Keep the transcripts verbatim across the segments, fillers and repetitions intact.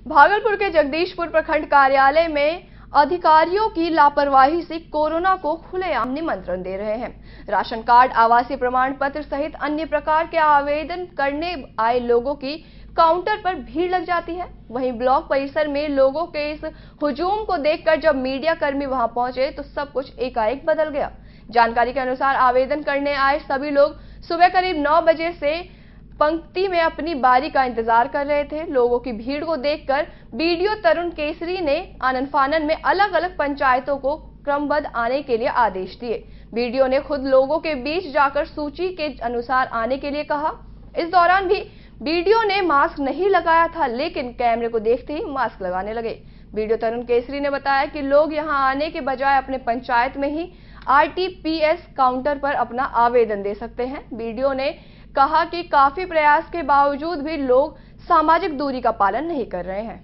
भागलपुर के जगदीशपुर प्रखंड कार्यालय में अधिकारियों की लापरवाही से कोरोना को खुलेआम निमंत्रण दे रहे हैं। राशन कार्ड, आवासीय प्रमाण पत्र सहित अन्य प्रकार के आवेदन करने आए लोगों की काउंटर पर भीड़ लग जाती है। वहीं ब्लॉक परिसर में लोगों के इस हुजूम को देखकर जब मीडिया कर्मी वहां पहुंचे तो सब कुछ एकाएक बदल गया। जानकारी के अनुसार आवेदन करने आए सभी लोग सुबह करीब नौ बजे से पंक्ति में अपनी बारी का इंतजार कर रहे थे। लोगों की भीड़ को देखकर बीडीओ तरुण केसरी ने आनन फानन में अलग अलग पंचायतों को क्रमबद्ध आने के लिए आदेश दिए। बीडीओ ने खुद लोगों के बीच जाकर सूची के अनुसार आने के लिए कहा। इस दौरान भी बीडीओ ने मास्क नहीं लगाया था, लेकिन कैमरे को देखते ही मास्क लगाने लगे। बीडीओ तरुण केसरी ने बताया कि लोग यहां आने के बजाय अपने पंचायत में ही आरटीपीएस काउंटर पर अपना आवेदन दे सकते हैं। बीडीओ ने कहा कि काफी प्रयास के बावजूद भी लोग सामाजिक दूरी का पालन नहीं कर रहे हैं।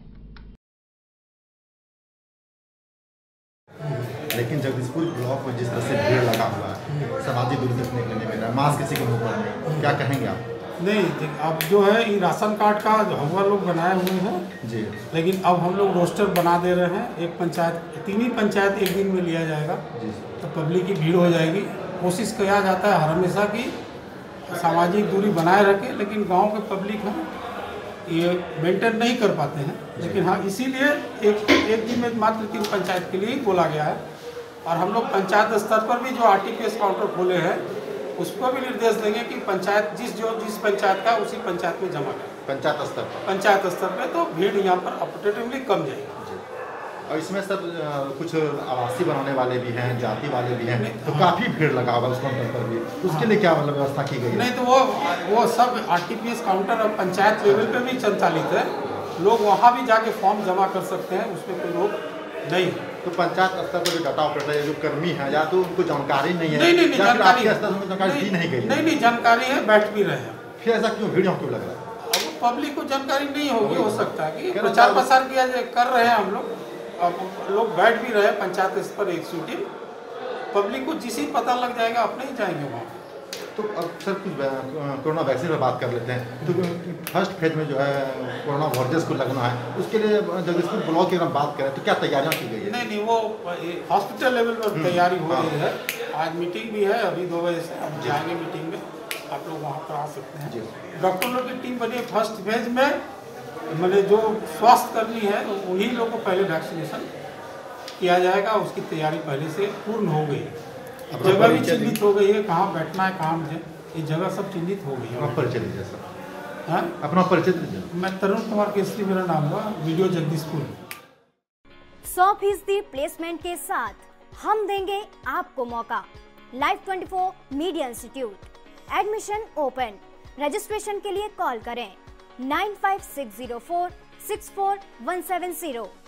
लेकिन जगदीशपुर ब्लॉक में जिस तरह से भीड़ लगा हुआ है, सामाजिक दूरी रखने के लिए मिल रहा है, मास्क किसी के मुंह पर नहीं, क्या कहेंगे आप? नहीं, अब जो है ये राशन कार्ड का हम लोग बनाए हुए हैं जी, लेकिन अब हम लोग रोस्टर बना दे रहे हैं। एक पंचायत, तीन ही पंचायत एक दिन में लिया जाएगा जी, तो पब्लिक की भीड़ हो जाएगी। कोशिश किया जाता है हर हमेशा की सामाजिक दूरी बनाए रखें, लेकिन गांव के पब्लिक हैं ये मेंटेन नहीं कर पाते हैं। लेकिन हाँ, इसीलिए एक एक दिन में मात्र तीन पंचायत के लिए ही बोला गया है। और हम लोग पंचायत स्तर पर भी जो आरटीपीएस काउंटर खोले हैं उसको भी निर्देश देंगे कि पंचायत जिस जो जिस पंचायत का उसी पंचायत में जमा करें। पंचायत स्तर पर पंचायत स्तर पर तो भीड़ यहाँ पर अपडेटिवली कम जाएगी। और इसमें सर कुछ आवासीय बनाने वाले भी हैं, जाति वाले भी हैं, तो काफी भीड़ लगा होगा उस काउंटर पर भी, उसके लिए क्या मतलब व्यवस्था की गई है? नहीं, तो वो वो सब आरटीपीएस काउंटर अब पंचायत लेवल पे भी संचालित है। लोग वहाँ भी जाके फॉर्म जमा कर सकते हैं, उसमें कोई रोक नहीं। तो पंचायत स्तर पर जो डाटा ऑपरेटर है, जो कर्मी है, या तो उनको जानकारी नहीं है, नहीं नहीं जानकारी जानकारी दी नहीं गई? नहीं नहीं जानकारी है, बैठ भी रहे हैं। फिर ऐसा क्यों भीड़ क्यों लग रहा है? अब पब्लिक को जानकारी नहीं होगी, हो सकता है कि प्रचार प्रसार किया कर रहे हैं हम लोग। अब लोग बैठ भी रहे पंचायत स्तर पर एक सीटी, पब्लिक को जिस ही पता लग जाएगा अपने ही जाएंगे वहाँ। तो अब सर कुछ कोरोना वैक्सीन पर बात कर लेते हैं। तो फर्स्ट फेज में जो है कोरोना वॉरियर्स को लगना है, उसके लिए जगदीशपुर ब्लॉक की अगर बात करें तो क्या तैयारियां की गई है? नहीं नहीं, वो हॉस्पिटल लेवल पर तैयारी हो रही है। आज मीटिंग भी है, अभी दो बजे से हम जाएंगे मीटिंग में, आप लोग वहाँ पर आ सकते हैं। डॉक्टर लोग की टीम बनी फर्स्ट फेज में, मैंने जो स्वास्थ्य कर्मी है वही लोग को पहले वैक्सीनेशन किया जाएगा। उसकी तैयारी पहले से पूर्ण हो गई है। जगह भी चिन्हित हो गई है, कहाँ बैठना है, कहाँ मुझे ये जगह सब चिन्हित हो गई है। अपना परिचय दीजिए सर। हाँ, अपना परिचय दीजिए। मैं तरुण कुमार केसरी मेरा नाम हुआ, वीडियो जगदीशपुर। सौ फीसदी प्लेसमेंट के साथ हम देंगे आपको मौका। Live twenty four media institute admission open. Registration के लिए कॉल करें nine five six zero four six four one seven zero.